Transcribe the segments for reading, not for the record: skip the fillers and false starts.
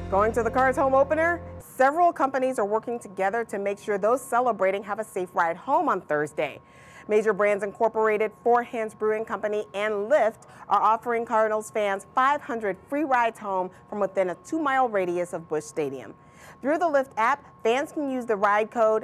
Going to the Cards home opener? Several companies are working together to make sure those celebrating have a safe ride home on Thursday. Major Brands Incorporated, Four Hands Brewing Company, and Lyft are offering Cardinals fans 500 free rides home from within a 2-mile radius of Busch Stadium. Through the Lyft app, fans can use the ride code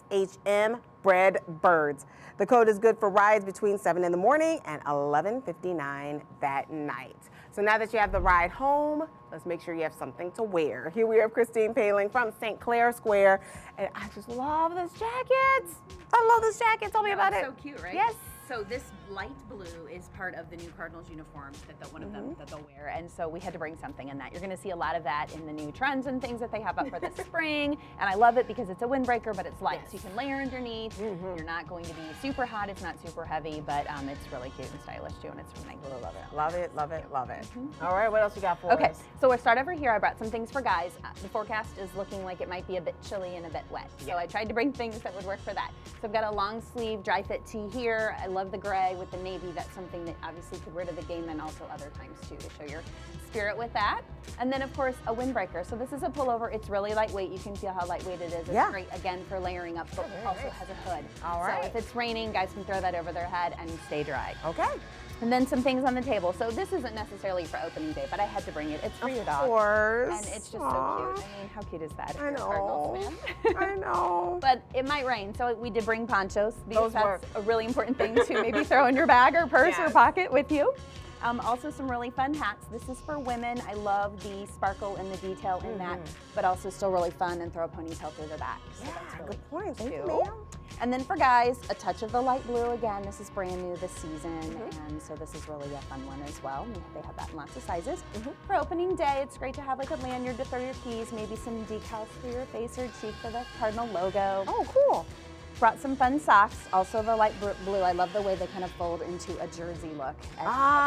SHM Bread Birds. The code is good for rides between 7 in the morning and 11:59 that night. So now that you have the ride home, let's make sure you have something to wear. Here we have Christine Paling from St. Clair Square, and I just love this jacket. I love this jacket. Tell me about it. So cute, right? Yes. So this light blue is part of the new Cardinals uniforms that one of them that they'll wear, and so we had to bring something in that. You're going to see a lot of that in the new trends and things that they have up for this spring, and I love it because it's a windbreaker, but it's light, so you can layer underneath. You're not going to be super hot. It's not super heavy, but it's really cute and stylish too, and it's from Nike. Love it. Love it. Love it. Love it. All right, what else you got for us? Okay, so we'll start over here. I brought some things for guys. The forecast is looking like it might be a bit chilly and a bit wet, so I tried to bring things that would work for that. So I've got a long sleeve dry fit tee here. I love the gray with the navy. That's something that obviously could wear to the game and also other times too, to show your spirit with that. And then of course a windbreaker. So this is a pullover. It's really lightweight. You can feel how lightweight it is. It's great again for layering up, but also has a hood. All right. So if it's raining, guys can throw that over their head and stay dry. Okay. And then some things on the table. So this isn't necessarily for opening day, but I had to bring it. It's for your dog. Of course. And it's just so cute. I mean, how cute is that? I know. I know. But it might rain, so we did bring ponchos because that's a really important thing to maybe throw in your bag or purse or pocket with you. Also some really fun hats. This is for women. I love the sparkle and the detail in that, but also still really fun, and throw a ponytail through the back. So that's really good point. Thank you. And then for guys, a touch of the light blue. Again, this is brand new this season, and so this is really a fun one as well. They have that in lots of sizes. For opening day, it's great to have like a lanyard to throw your keys, maybe some decals for your face or cheek for the Cardinal logo. Oh, cool. Brought some fun socks, also the light blue. I love the way they kind of fold into a jersey look. Which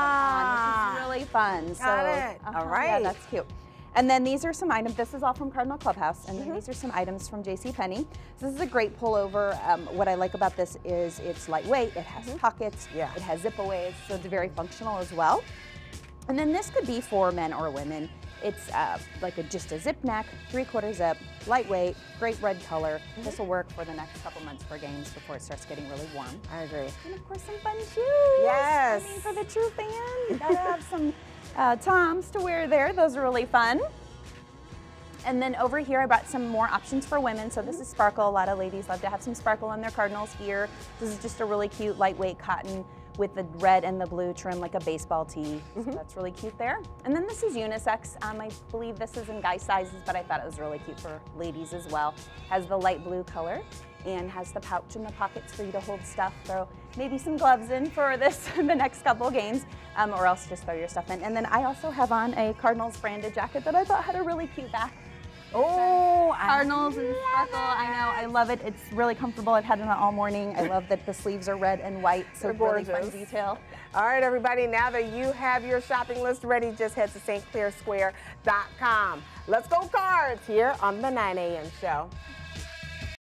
is really fun. Got it. All right. Yeah, that's cute. And then these are some items. This is all from Cardinal Clubhouse, and then these are some items from JCPenney. So this is a great pullover. What I like about this is it's lightweight. It has pockets. It has zip-aways, so it's very functional as well. And then this could be for men or women. It's like just a zip neck, 3/4 zip, lightweight, great red color. This will work for the next couple months for games before it starts getting really warm. I agree. And of course some fun shoes. Yes. I mean, for the true fan, you gotta have some Toms to wear there. Those are really fun. And then over here I brought some more options for women. So this is sparkle. A lot of ladies love to have some sparkle in their Cardinals gear. This is just a really cute lightweight cotton with the red and the blue trim like a baseball tee. So that's really cute there. And then this is unisex. I believe this is in guy sizes, but I thought it was really cute for ladies as well. Has the light blue color and has the pouch in the pockets for you to hold stuff. Throw maybe some gloves in for this the next couple games, or else just throw your stuff in. And then I also have on a Cardinals branded jacket that I thought had a really cute back. Oh, Cardinals and sparkle. I know, I love it. It's really comfortable. I've had it on all morning. I love that the sleeves are red and white, so really fun detail. All right, everybody, now that you have your shopping list ready, just head to stclairsquare.com. Let's go Cards here on the 9 a.m. show.